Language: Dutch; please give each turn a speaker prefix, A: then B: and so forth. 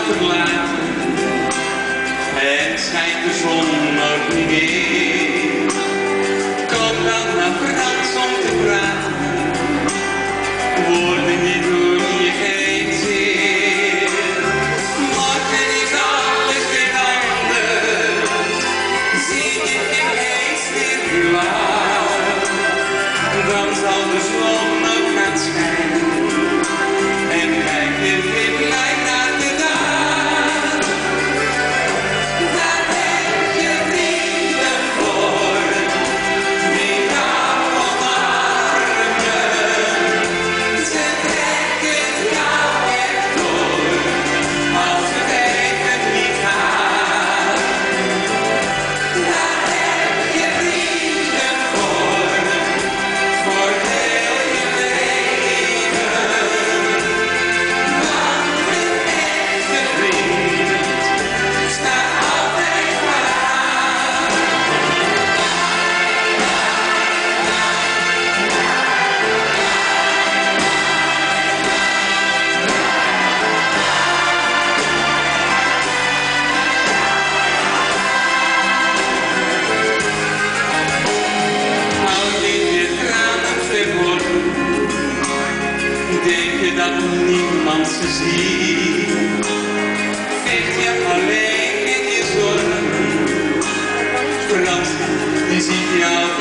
A: verlaten en schijnt de zon nog niet meer. Kom dan naar Frans om te praten, woorden die doen je geen zeer. Morgen is alles weer anders, zie ik ineens weer blauw. Dan zal de zon nog gaan schijnen en kijk je weer blij naar de dag. Daar heb je vrienden voor, die jou omarmen. Ze trekken jou echt door, als het even niet gaat. Daar heb je vrienden voor heel je leven. Want een echte vriend staat altijd klaar. Als in je tranen verworpen, denk je dat niemand ze ziet. Vecht je alleen in je zorgen, Frans die ziet jou